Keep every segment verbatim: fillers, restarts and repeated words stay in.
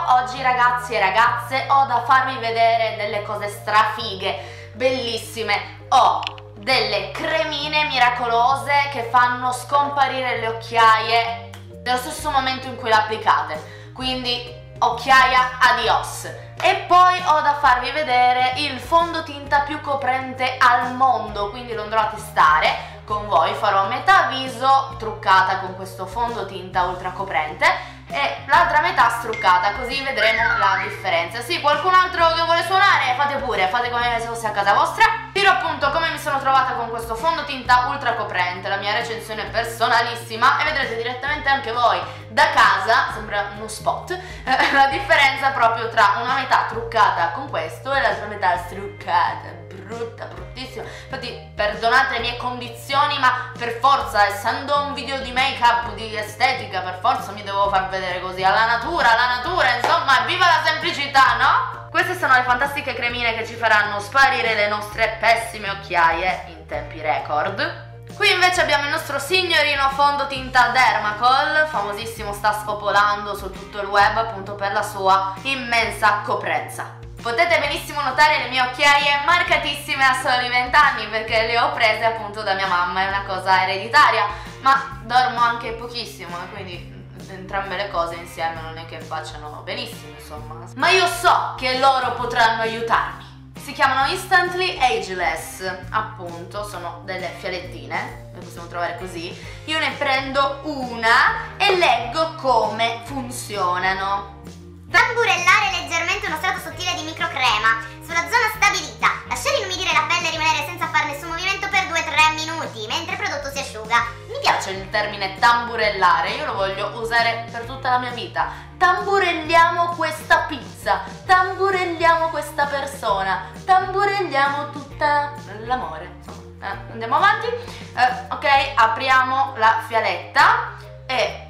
oggi ragazzi e ragazze ho da farvi vedere delle cose strafighe, bellissime. Ho delle cremine miracolose che fanno scomparire le occhiaie nello stesso momento in cui le applicate, quindi occhiaia adios. E poi ho da farvi vedere il fondotinta più coprente al mondo, quindi lo andrò a testare con voi, farò metà viso truccata con questo fondotinta ultra coprente e l'altra metà struccata, così vedremo la differenza. Sì, qualcun altro che vuole suonare, fate pure, fate come se fosse a casa vostra. Dirò appunto come mi sono trovata con questo fondotinta ultra coprente, la mia recensione personalissima, e vedrete direttamente anche voi da casa, sembra uno spot, eh, la differenza proprio tra una metà truccata con questo e l'altra metà struccata. Brutta, bruttissima. Infatti perdonate le mie condizioni, ma per forza, essendo un video di make up, di estetica, per forza mi devo far vedere così, alla natura, alla natura, insomma, viva la semplicità, no? Queste sono le fantastiche cremine che ci faranno sparire le nostre pessime occhiaie in tempi record. Qui invece abbiamo il nostro signorino fondotinta Dermacol, famosissimo, sta spopolando su tutto il web appunto per la sua immensa coprenza. Potete benissimo notare le mie occhiaie marcatissime a soli venti anni perché le ho prese appunto da mia mamma, è una cosa ereditaria, ma dormo anche pochissimo e quindi entrambe le cose insieme non è che facciano benissimo, insomma. Ma io so che loro potranno aiutarmi. Si chiamano Instantly Ageless, appunto, sono delle fialettine, le possiamo trovare così. Io ne prendo una e leggo come funzionano. Tamburellare leggermente uno strato sottile di microcrema sulla zona stabilita, lasciare inumidire la pelle e rimanere senza fare nessun movimento per due tre minuti mentre il prodotto si asciuga. Mi piace il termine tamburellare, io lo voglio usare per tutta la mia vita. Tamburelliamo questa pizza, tamburelliamo questa persona, tamburelliamo tutta l'amore, insomma. Eh, andiamo avanti. Eh, ok, apriamo la fialetta e...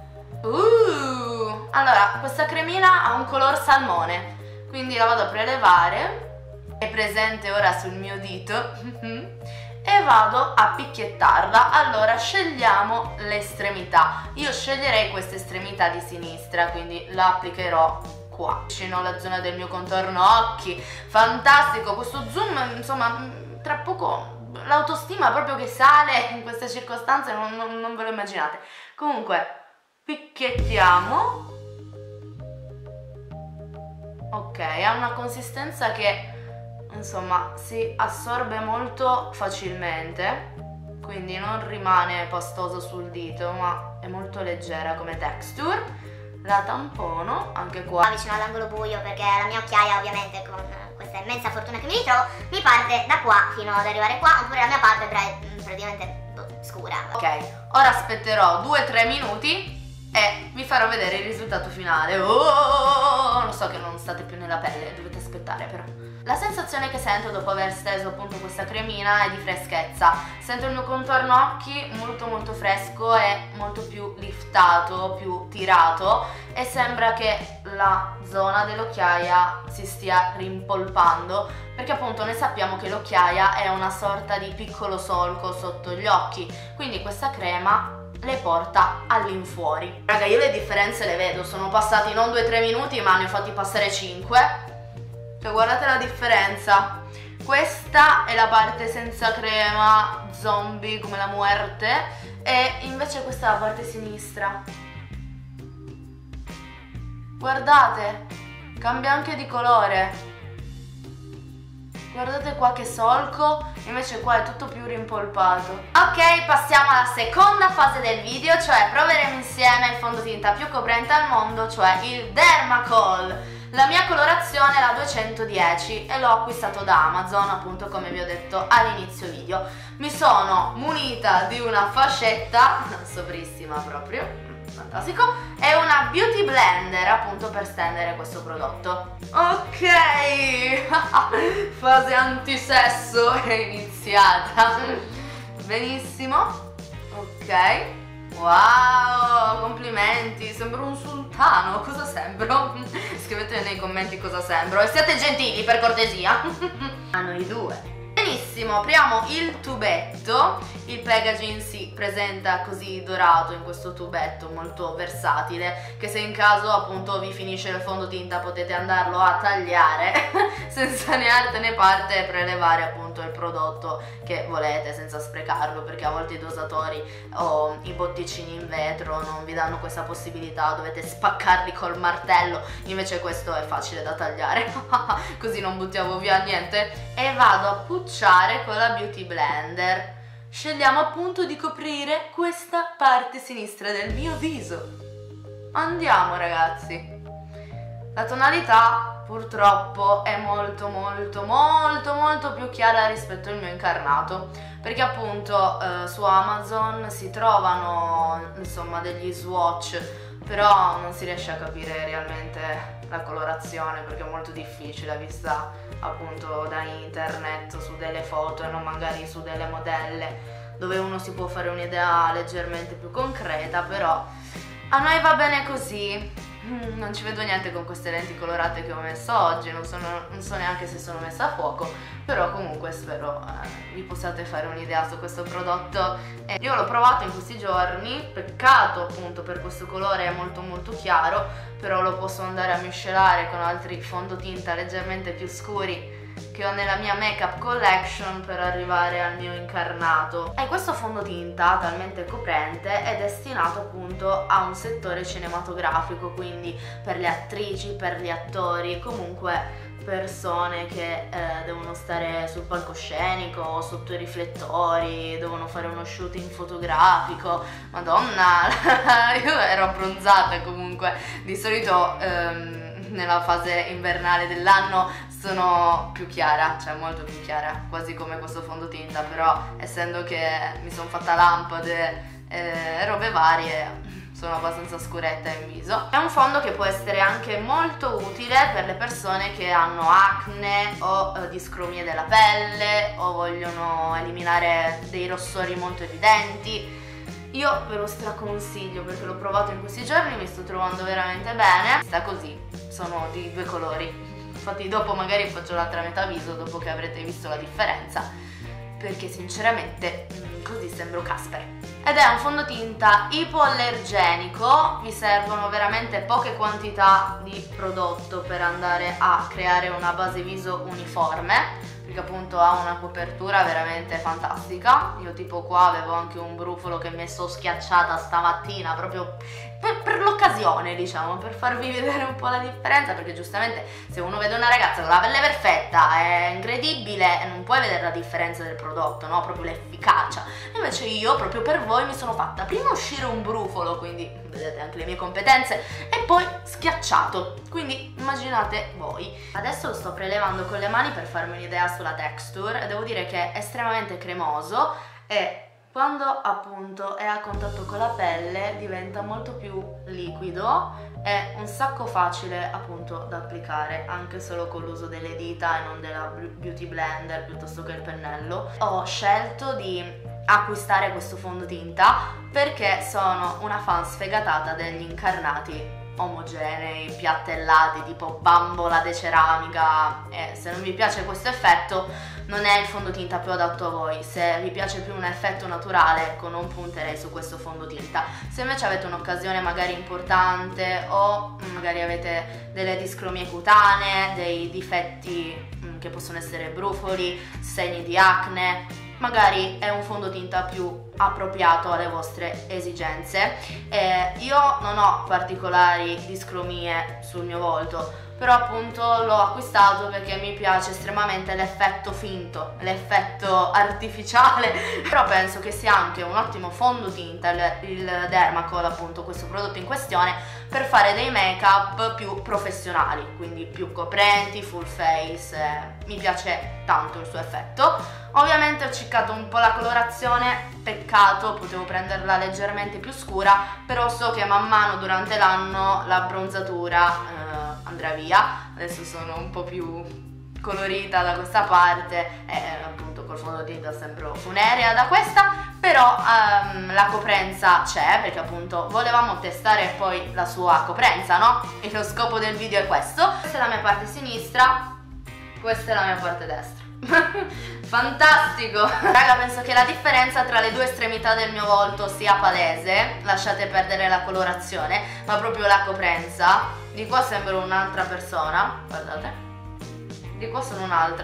Uh, allora, questa cremina ha un color salmone, quindi la vado a prelevare, è presente ora sul mio dito, e vado a picchiettarla. Allora, scegliamo l'estremità. Io sceglierei questa estremità di sinistra, quindi la applicherò qua, vicino alla zona del mio contorno occhi. Fantastico, questo zoom, insomma, tra poco l'autostima proprio che sale in queste circostanze, non, non, non ve lo immaginate. Comunque, picchiettiamo. Ok, ha una consistenza che insomma si assorbe molto facilmente, quindi non rimane pastoso sul dito, ma è molto leggera come texture. La tampono anche qua vicino all'angolo buio, perché la mia occhiaia, ovviamente, con questa immensa fortuna che mi ritrovo, mi parte da qua fino ad arrivare qua, oppure la mia parte è praticamente scura. Ok, ora aspetterò due tre minuti e vi farò vedere il risultato finale. Oh, lo so che non state più nella pelle, dovete aspettare però. La sensazione che sento dopo aver steso appunto questa cremina è di freschezza. Sento il mio contorno occhi molto molto fresco e molto più liftato, più tirato, e sembra che la zona dell'occhiaia si stia rimpolpando, perché appunto noi sappiamo che l'occhiaia è una sorta di piccolo solco sotto gli occhi, quindi questa crema le porta all'infuori. Raga, io le differenze le vedo, sono passati non due tre minuti ma ne ho fatti passare cinque. Cioè, guardate la differenza. Questa è la parte senza crema, zombie come la muerte, e invece questa è la parte sinistra. Guardate, cambia anche di colore. Guardate qua che solco, invece qua è tutto più rimpolpato. Ok, passiamo alla seconda fase del video, cioè proveremo insieme il fondotinta più coprente al mondo, cioè il Dermacol. La mia colorazione è la duecentodieci e l'ho acquistato da Amazon, appunto, come vi ho detto all'inizio video. Mi sono munita di una fascetta, sovrissima proprio, fantastico, e una beauty blender appunto per stendere questo prodotto. Ok, fase antisesso è iniziata. Benissimo, ok. Wow, complimenti, sembro un sultano. Cosa sembro? Scrivete nei commenti cosa sembro e siate gentili, per cortesia. A noi due. Benissimo. benissimo, apriamo il tubetto. Il packaging si presenta così dorato in questo tubetto molto versatile, che se in caso appunto vi finisce il fondotinta potete andarlo a tagliare senza né arte né parte e prelevare appunto il prodotto che volete senza sprecarlo, perché a volte i dosatori o i botticini in vetro non vi danno questa possibilità, dovete spaccarli col martello, invece questo è facile da tagliare così non buttiamo via niente. E vado a pucciare con la Beauty Blender. Scegliamo appunto di coprire questa parte sinistra del mio viso. Andiamo ragazzi. La tonalità purtroppo è molto molto molto molto più chiara rispetto al mio incarnato, perché appunto eh, su Amazon si trovano insomma degli swatch, però non si riesce a capire realmente la colorazione perché è molto difficile vista appunto da internet, su delle foto e non magari su delle modelle dove uno si può fare un'idea leggermente più concreta. Però a noi va bene così. Non ci vedo niente con queste lenti colorate che ho messo oggi, non, sono, non so neanche se sono messa a fuoco, però comunque spero eh, vi possiate fare un'idea su questo prodotto. E io l'ho provato in questi giorni, peccato appunto per questo colore, è molto molto chiaro, però lo posso andare a miscelare con altri fondotinta leggermente più scuri che ho nella mia makeup collection per arrivare al mio incarnato. E questo fondotinta talmente coprente è destinato appunto a un settore cinematografico, quindi per le attrici, per gli attori, comunque persone che eh, devono stare sul palcoscenico o sotto i riflettori, devono fare uno shooting fotografico. Madonna, io ero abbronzata comunque, di solito ehm, nella fase invernale dell'anno sono più chiara, cioè molto più chiara, quasi come questo fondotinta, però essendo che mi sono fatta lampade e robe varie sono abbastanza scuretta in viso. È un fondo che può essere anche molto utile per le persone che hanno acne o eh, discromie della pelle o vogliono eliminare dei rossori molto evidenti. Io ve lo straconsiglio perché l'ho provato in questi giorni, mi sto trovando veramente bene. Sta così, sono di due colori. Infatti dopo magari faccio l'altra metà viso dopo che avrete visto la differenza, perché sinceramente mh, così sembro Casper. Ed è un fondotinta ipoallergenico, vi servono veramente poche quantità di prodotto per andare a creare una base viso uniforme, perché appunto ha una copertura veramente fantastica. Io tipo qua avevo anche un brufolo che mi sono schiacciata stamattina proprio per, per l'occasione, diciamo, per farvi vedere un po' la differenza, perché giustamente se uno vede una ragazza con la pelle perfetta è incredibile e non puoi vedere la differenza del prodotto, no? Proprio l'efficacia. Invece io proprio per voi mi sono fatta prima uscire un brufolo, quindi vedete anche le mie competenze, e poi schiacciato, quindi immaginate voi. Adesso lo sto prelevando con le mani per farmi un'idea sulla texture e devo dire che è estremamente cremoso e quando appunto è a contatto con la pelle diventa molto più liquido, è un sacco facile appunto da applicare anche solo con l'uso delle dita e non della Beauty Blender piuttosto che il pennello. Ho scelto di acquistare questo fondotinta perché sono una fan sfegatata degli incarnati omogenei, piattellati, tipo bambola de ceramica, e se non vi piace questo effetto non è il fondotinta più adatto a voi. Se vi piace più un effetto naturale, ecco, non punterei su questo fondotinta. Se invece avete un'occasione magari importante o magari avete delle discromie cutanee, dei difetti mh, che possono essere brufoli, segni di acne, magari è un fondotinta più appropriato alle vostre esigenze. Eh, io non ho particolari discromie sul mio volto, però appunto l'ho acquistato perché mi piace estremamente l'effetto finto, l'effetto artificiale. Però penso che sia anche un ottimo fondotinta il, il Dermacol, appunto questo prodotto in questione, per fare dei make up più professionali, quindi più coprenti, full face. Eh, mi piace tanto il suo effetto. Ovviamente ho ciccato un po' la colorazione, peccato, potevo prenderla leggermente più scura, però so che man mano durante l'anno la bronzatura eh, andrà via. Adesso sono un po' più colorita da questa parte e appunto col fondotinta sembro funerea da questa, però um, la coprenza c'è, perché appunto volevamo testare poi la sua coprenza, no? E lo scopo del video è questo. Questa è la mia parte sinistra, questa è la mia parte destra. Fantastico! Raga, penso che la differenza tra le due estremità del mio volto sia palese. Lasciate perdere la colorazione, ma proprio la coprenza. Di qua sembro un'altra persona, guardate. Di qua sono un'altra.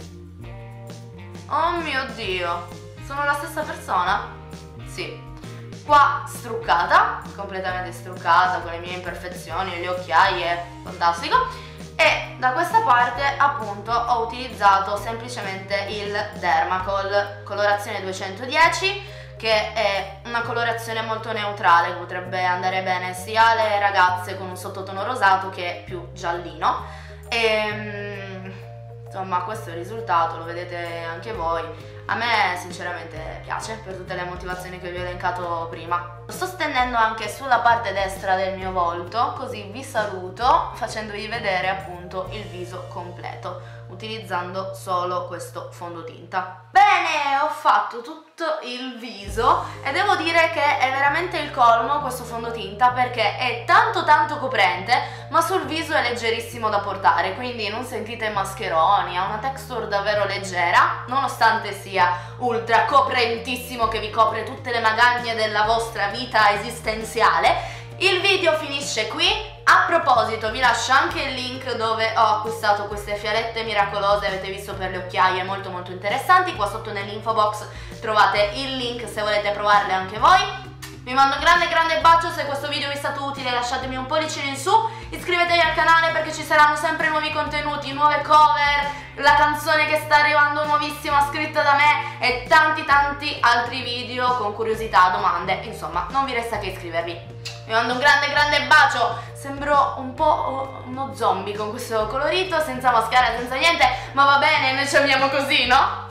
Oh mio Dio, sono la stessa persona? Sì. Qua struccata, completamente struccata, con le mie imperfezioni, le occhiaie, fantastico. E da questa parte appunto ho utilizzato semplicemente il Dermacol colorazione duecentodieci, che è una colorazione molto neutrale, che potrebbe andare bene sia alle ragazze con un sottotono rosato che più giallino. E insomma, questo è il risultato, lo vedete anche voi. A me sinceramente piace, per tutte le motivazioni che vi ho elencato prima. Lo sto stendendo anche sulla parte destra del mio volto, così vi saluto facendovi vedere appunto il viso completo, utilizzando solo questo fondotinta. Bene, ho fatto tutto il viso e devo dire che è veramente il colmo questo fondotinta, perché è tanto tanto coprente, ma sul viso è leggerissimo da portare, quindi non sentite mascheroni, ha una texture davvero leggera, nonostante sia ultra coprentissimo che vi copre tutte le magagne della vostra vita esistenziale. Il video finisce qui. A proposito, vi lascio anche il link dove ho acquistato queste fialette miracolose, avete visto, per le occhiaie, molto molto interessanti. Qua sotto nell'info box trovate il link se volete provarle anche voi. Vi mando un grande grande bacio, se questo video vi è stato utile lasciatemi un pollicino in su, iscrivetevi al canale perché ci saranno sempre nuovi contenuti, nuove cover, la canzone che sta arrivando nuovissima scritta da me e tanti tanti altri video con curiosità, domande, insomma non vi resta che iscrivervi. Vi mando un grande grande bacio, sembro un po' uno zombie con questo colorito, senza mascara, senza niente, ma va bene, noi ci amiamo così, no?